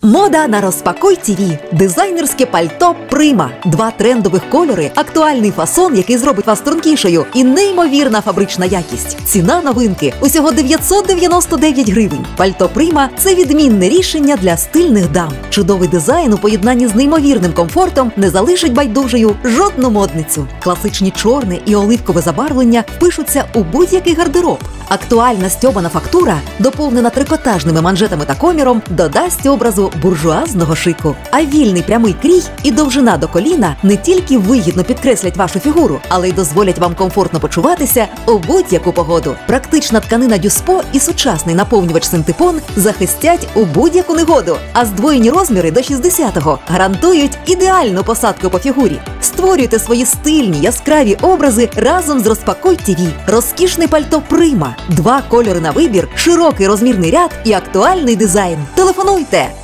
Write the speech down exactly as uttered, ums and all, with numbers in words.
Мода на Розпакуй ТІВІ. Дизайнерське пальто Прима. Два трендових кольори, актуальний фасон, який зробить вас стрункішою, і неймовірна фабрична якість. Ціна новинки – усього дев'ятсот дев'яносто дев'ять гривень. Пальто Прима – це відмінне рішення для стильних дам. Чудовий дизайн у поєднанні з неймовірним комфортом не залишить байдужою жодну модницю. Класичні чорне і оливкове забарвлення впишуться у будь-який гардероб. Актуальна стьобана фактура, доповнена трикотажними манжетами та коміром, додасть образу буржуазного шику. А вільний прямий крій і довжина до коліна не тільки вигідно підкреслять вашу фігуру, але й дозволять вам комфортно почуватися у будь-яку погоду. Практична тканина дюспо і сучасний наповнювач синтепон захистять у будь-яку негоду, а здвоєні розміри до шістдесятого гарантують ідеальну посадку по фігурі. Створюйте свої стильні, яскраві образи разом з Розпакуй ТІВІ. Розкішне пальто Прима. Два кольори на вибір, широкий розмірний ряд і актуальний дизайн. Телефонуйте!